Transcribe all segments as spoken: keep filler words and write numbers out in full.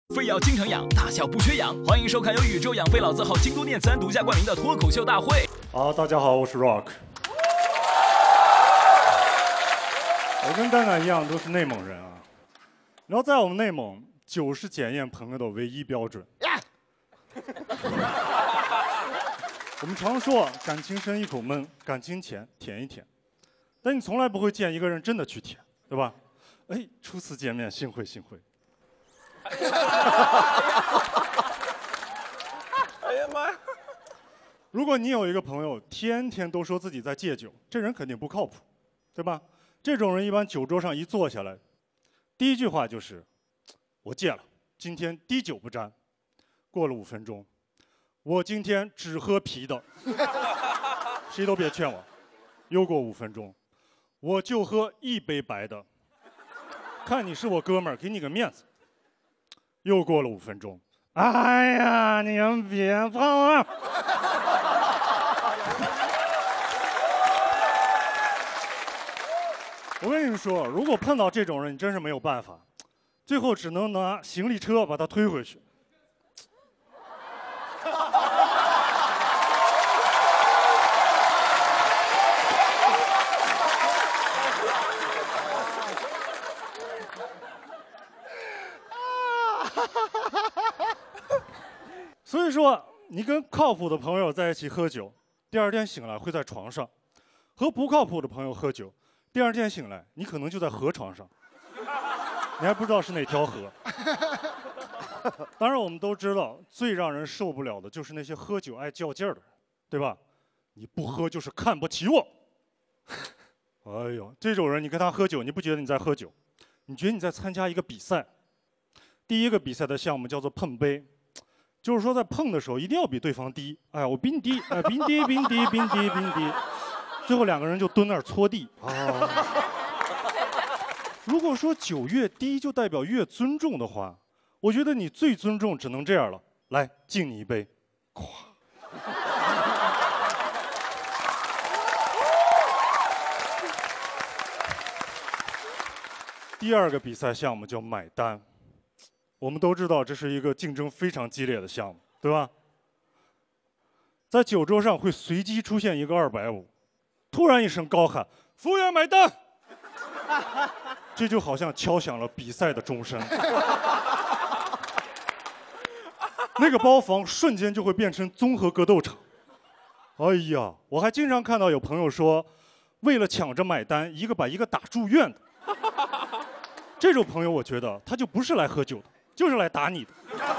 肺要经常养，大小不缺氧。欢迎收看由宇宙养肺老字号京都念慈庵独家冠名的脱口秀大会。 好，大家好，我是 Rock。我跟蛋蛋一样，都是内蒙人啊。然后在我们内蒙，酒是检验朋友的唯一标准。我们常说感情深一口闷，感情浅舔一舔，但你从来不会见一个人真的去舔，对吧？哎，初次见面，幸会幸会。哎呀妈呀！ 如果你有一个朋友天天都说自己在戒酒，这人肯定不靠谱，对吧？这种人一般酒桌上一坐下来，第一句话就是“我戒了，今天滴酒不沾”。过了五分钟，我今天只喝啤的，谁都别劝我。又过五分钟，我就喝一杯白的，看你是我哥们儿，给你个面子。又过了五分钟，哎呀，你们别碰啊！我跟你们说，如果碰到这种人，你真是没有办法，最后只能拿行李车把他推回去。所以说，你跟靠谱的朋友在一起喝酒，第二天醒来会在床上；和不靠谱的朋友喝酒，第二天醒来你可能就在河床上，你还不知道是哪条河。当然，我们都知道，最让人受不了的就是那些喝酒爱较劲儿的人，对吧？你不喝就是看不起我。哎呦，这种人你跟他喝酒，你不觉得你在喝酒，你觉得你在参加一个比赛。第一个比赛的项目叫做碰杯。就是说，在碰的时候一定要比对方低。哎呀，我比你低，哎，比你低，比你低，比你低，比你低。最后两个人就蹲那儿搓地。啊。如果说酒越低就代表越尊重的话，我觉得你最尊重只能这样了。来，敬你一杯，咵。第二个比赛项目叫买单。我们都知道这是一个竞争非常激烈的项目，对吧？在酒桌上会随机出现一个二百五，突然一声高喊“服务员买单”，这就好像敲响了比赛的钟声。那个包房瞬间就会变成综合格斗场。哎呀，我还经常看到有朋友说，为了抢着买单，一个把一个打住院的。这种朋友，我觉得他就不是来喝酒的。就是来打你的。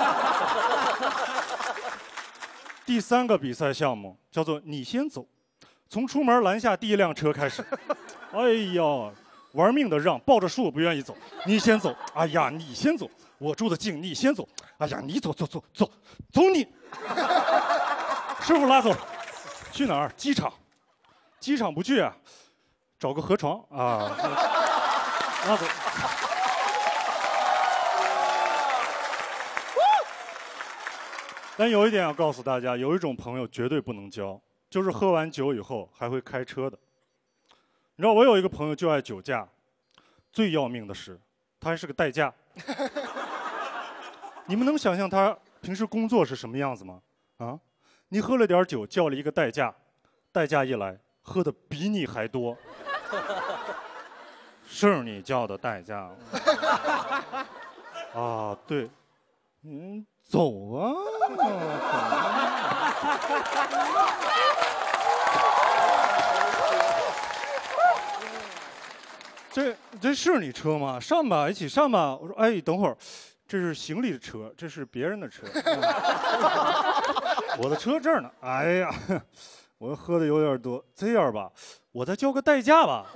第三个比赛项目叫做你先走，从出门拦下第一辆车开始。哎呀，玩命的让，抱着树不愿意走。你先走，哎呀，你先走，我住的近，你先走。哎呀，你走走走走走你。师傅拉走，去哪儿？机场。机场不去啊，找个河床啊，拉走。但有一点要告诉大家，有一种朋友绝对不能交，就是喝完酒以后还会开车的。你知道，我有一个朋友就爱酒驾，最要命的是，他还是个代驾。你们能想象他平时工作是什么样子吗？啊，你喝了点酒，叫了一个代驾，代驾一来，喝的比你还多。是你叫的代驾。啊，对，嗯。走啊！这这是你车吗？上吧，一起上吧。我说，哎，等会儿，这是行李的车，这是别人的车。我的车这儿呢。哎呀，我喝的有点多，这样吧，我再叫个代驾吧。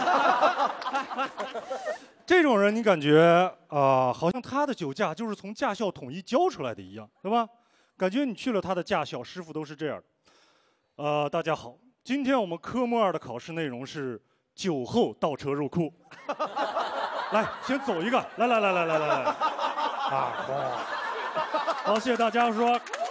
这种人，你感觉啊、呃，好像他的酒驾就是从驾校统一教出来的一样，对吧？感觉你去了他的驾校，师傅都是这样的。呃，大家好，今天我们科目二的考试内容是酒后倒车入库。来，先走一个，来来来来来来来，啊，好，好，谢谢大家说。